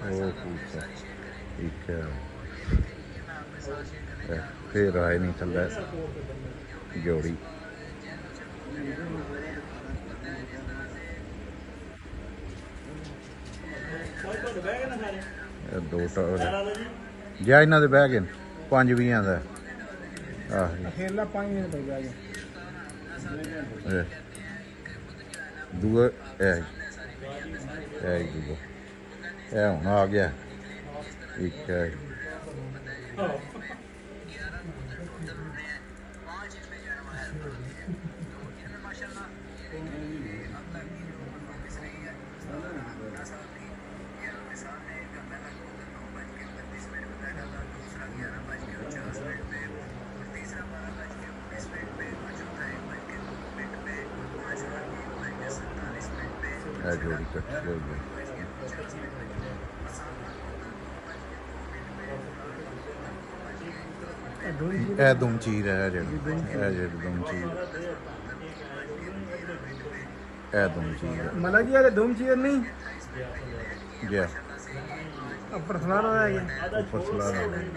कबूतर ठीक है। फिर आए नहीं थल्ले जोड़ी दो जा इन्हों के बह गए 5-20 का दूआ दूआ हूँ आ गया ठीक है। जोड़ी कट्ठी हो गई दुम चीर है दुम चीर दुम चीर मतलब जी अरे दुम चीर नहीं गया ऊपर सलार हो गया ऊपर सलार हो गया